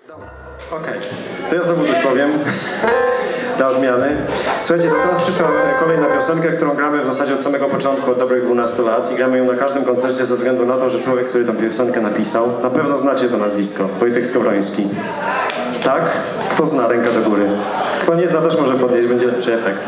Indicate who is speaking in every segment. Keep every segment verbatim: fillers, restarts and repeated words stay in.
Speaker 1: Okej, okay. To ja znowu coś powiem dla odmiany. Słuchajcie, to teraz przyszła kolejna piosenka, którą gramy w zasadzie od samego początku, od dobrych dwunastu lat i gramy ją na każdym koncercie ze względu na to, że człowiek, który tę piosenkę napisał, na pewno znacie to nazwisko, Wojtek Skowroński. Tak? Kto zna? Ręka do góry. Kto nie zna, też może podnieść, będzie lepszy efekt.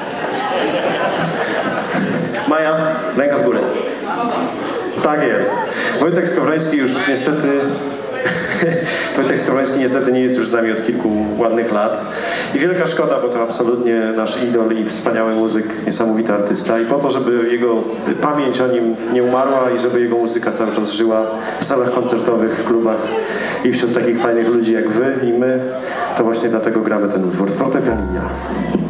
Speaker 1: Maja, ręka w górę. Tak jest. Wojtek Skowroński już niestety... Wojtek Skowroński niestety nie jest już z nami od kilku ładnych lat. I wielka szkoda, bo to absolutnie nasz idol i wspaniały muzyk, niesamowity artysta. I po to, żeby jego pamięć o nim nie umarła i żeby jego muzyka cały czas żyła w salach koncertowych, w klubach i wśród takich fajnych ludzi jak wy i my, to właśnie dlatego gramy ten utwór. Fortepian i ja.